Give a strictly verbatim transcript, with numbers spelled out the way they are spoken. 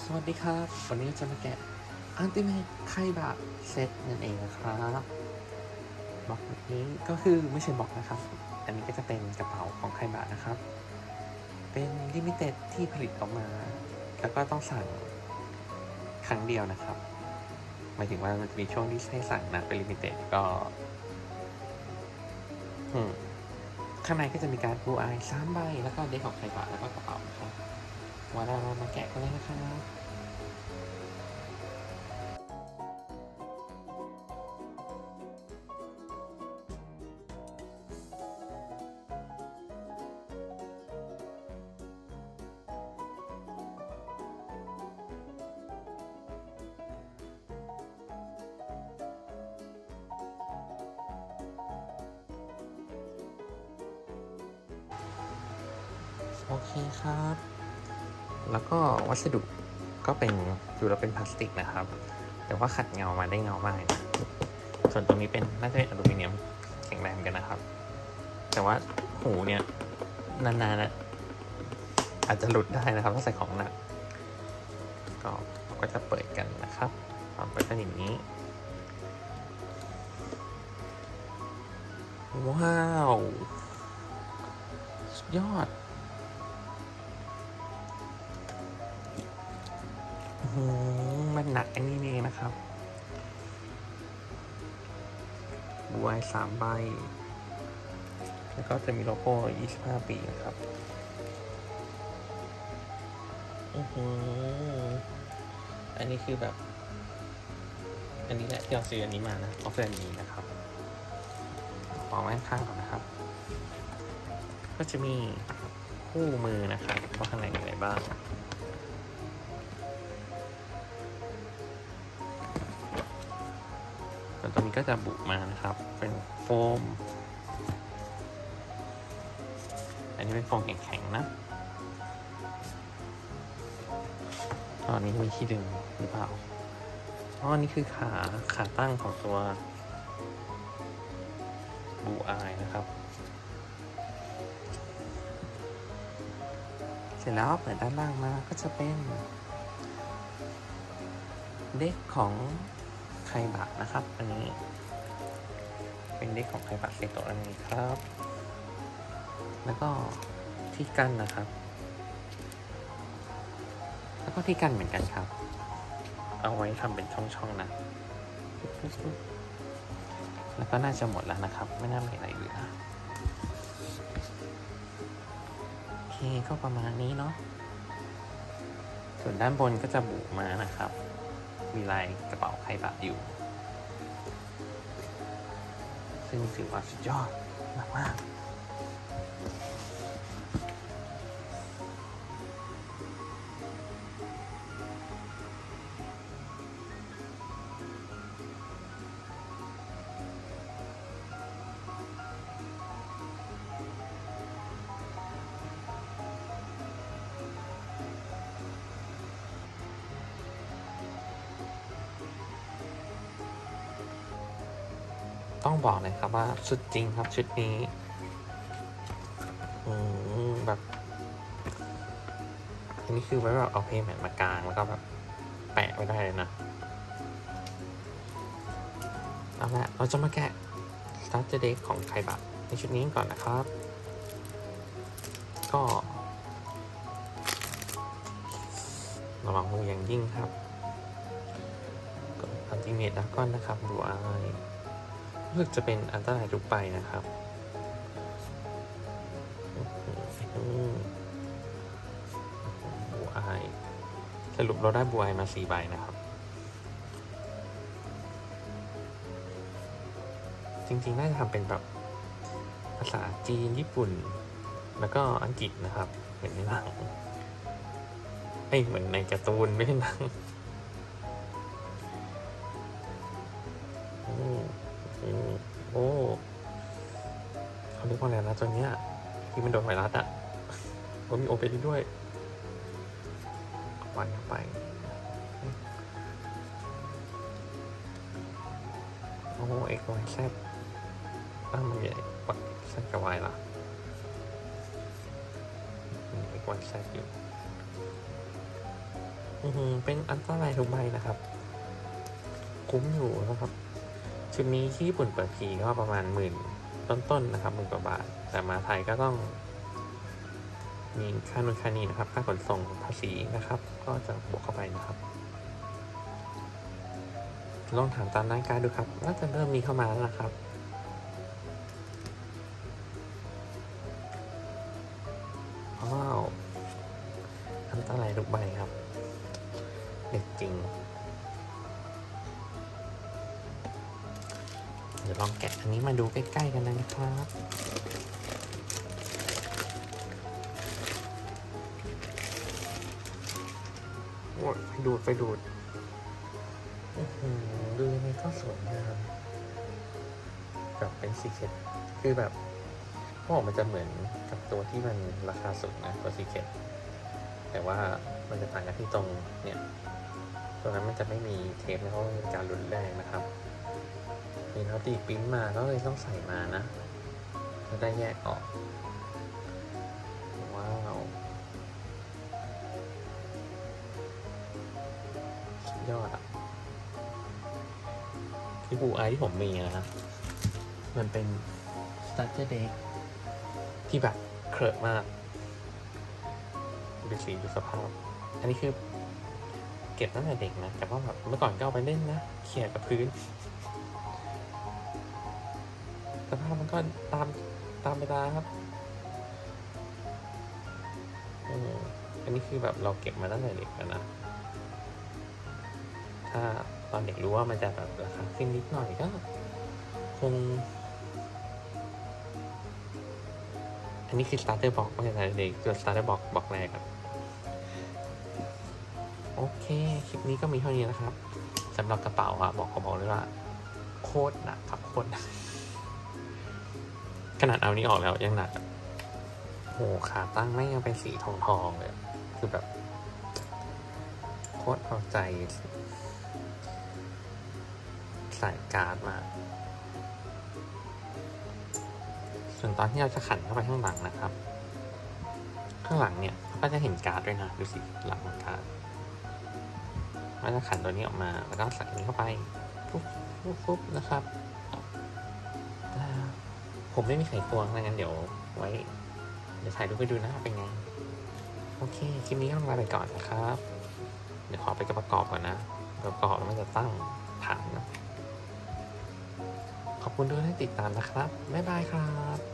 สวัสดีครับวันนี้จะมาแกะอัลติเมทไคบะเซตนั่นเองนะครับบล็อกนี้ก็คือไม่ใช่บล็อกนะครับอันนี้ก็จะเป็นกระเป๋าของไคบะนะครับเป็นลิมิเต็ดที่ผลิตออกมาแล้วก็ต้องสั่งครั้งเดียวนะครับหมายถึงว่ามันจะมีช่วงที่ให้สั่งนะเป็นลิมิเต็ดก็ข้างในก็จะมีการบูอายสามใบแล้วก็เด็กของไคบะแล้วก็กระเป๋าครับว่าเรามาแกะกันเลยนะครับโอเคครับแล้วก็วัสดุก็เป็นดูแล้วเป็นพลาสติกนะครับแต่ว่าขัดเงามาได้เงามากนะส่วนตรงนี้เป็นน่าจะเป็นอลูมิเนียมแข็งแรงกันนะครับแต่ว่าหูเนี่ยนานๆนะอาจจะหลุดได้นะครับถ้าใส่ของหนักก็เราก็จะเปิดกันนะครับความเปิดกันอย่างนี้ว้าวสุดยอดมันหนักอันนี้เองนะครับบวยสามใบแล้วก็จะมีโลโก้ยี่สิบห้าปีนะครับอือหืออันนี้คือแบบอันนี้แหละที่เราซื้ออันนี้มานะออฟเฟอร์อันนี้นะครับวางไว้ข้างก่อนนะครับก็จะมีคู่มือนะครับว่าข้างในมีอะไรบ้างส่วนตรงนี้ก็จะบุมานะครับเป็นโฟมอันนี้เป็นโฟมแข็งๆนะตอนนี้มีที่ดึงหรือเปล่าอ๋อนี่คือขาขาตั้งของตัวบูอายนะครับเสร็จแล้วเปิดด้านล่างมาก็จะเป็นเด็กของไคบะนะครับอันนี้เป็นเด็กของไคบะเซโตะอันนี้ครับแล้วก็ที่กั้นนะครับแล้วก็ที่กั้นเหมือนกันครับเอาไว้ทำเป็นช่องๆนะแล้วก็น่าจะหมดแล้วนะครับไม่น่ามีอะไรเหลือโอเคก็ประมาณนี้เนาะส่วนด้านบนก็จะบุมานะครับมีลายกระเป๋าไคบะอยู่ซึ่งถือว่าสุดยอดมากๆต้องบอกเลยครับว่าสุดจริงครับชุดนี้อืมแบบอันนี้คือไว้แบบเอาเพลย์แมทมากางแล้วก็แบบแปะไว้ได้เลยนะเอาละเราจะมาแกะ Starter Deck ของไคบะในชุดนี้ก่อนนะครับก็ระวังมืออย่างยิ่งครับก็อัลติเมทดราก้อนนะครับดูอายรู้สึกจะเป็นอันตรายทุกใบนะครับบูอายสรุปเราได้บูอายมาสี่ใบนะครับจริงๆน่าจะทำเป็นแบบภาษาจีนญี่ปุ่นแล้วก็อังกฤษนะครับเหมือนในหนังเอ้ยเหมือนในการ์ตูนไม่ใช่หนังโอ้เขาเรียกว่าอะไรนะตัวเนี้ยที่มันโดนไวรัสอ่ะก็มีโอเปนด้วยวันเข้าไปโอ้เอกวายแซดตั้งมันใหญ่กว่าแซดกับวายล่ะเอกวายแซดอยู่อือเป็นอันตรายทุกใบนะครับคุ้มอยู่นะครับชุดนี้ที่ญี่ปุ่นเปิดทีก็ประมาณหมื่นต้นๆ น, นะครับหมื่นกว่าบาทแต่มาไทยก็ต้องมีค่านูนค่านี้นะครับค่าขนส่งภาษีนะครับก็จะบวกเข้าไปนะครับลองถามตามร้านค้าดูครับน่าจะเริ่มมีเข้ามาแล้วนะครับว้าวอันตรายทุกใบครับเด็ดจริงเดี๋ยวลองแกะอันนี้มาดูใกล้ๆกันนะครับโอ้ยไฟดูดไฟดูดดูยังไงก็สวยงามกับเป็นสีเข็ดคือแบบพวกมันจะเหมือนกับตัวที่มันราคาสูงนะตัวสีเข็ดแต่ว่ามันจะต่างกันที่ตรงเนี่ยตัวนั้นมันจะไม่มีเทปแล้วก็การรุนแรงนะครับมีเขาตีปิ้นมาก็เลยต้องใส่มานะจะได้แยกออกว้าวสุดยอดอ่ะที่บูไอที่ผมมีนะฮะมันเป็น starter deck ที่แบบเคลอะมากดูสีดูสภาพอันนี้คือเก็บตั้งแต่เด็กนะแต่ว่าแบบเมื่อก่อนก็เอาไปเล่นนะเขี่ยกับพื้นสภาพมันก็ตามตามเวลาครับอันนี้คือแบบเราเก็บมาตั้งแต่เด็กแล้วนะถ้าตอนเด็กรู้ว่ามันจะแบบราคาขึ้นนิดหน่อยก็คงอันนี้คือ starter box ไม่ใช่ starter deck ตัว starter box บอกแรกครับโอเคคลิปนี้ก็มีเท่านี้นะครับสำหรับกระเป๋าอะบอกเขาบอกเลยว่าโคตรหนักครับโคตรหนักขนาดเอานี้ออกแล้วยังหนักโหขาตั้งไม่ยังเป็นสีทองทองเลยคือแบบโคตรเอาใจใส่การ์ดมาส่วนตอนที่เราจะขันเข้าไปข้างหลังนะครับข้างหลังเนี่ยก็จะเห็นการ์ดด้วยนะดูสิหลังของการ์ดเราจะขันตัวนี้ออกมาแล้วก็ใส่นี้เข้าไปฟุ๊บฟุ๊บฟุ๊บนะครับผมไม่มีไขควงงั้นเดี๋ยวไว้เดี๋ยวถ่ายรูปไปดูนะเป็นไงโอเคคลิปนี้ต้องลาไปก่อนนะครับเดี๋ยวขอไปประกอบก่อนนะประกอบแล้วมันจะตั้งฐานนะขอบคุณด้วยที่ติดตามนะครับบ๊ายบายครับ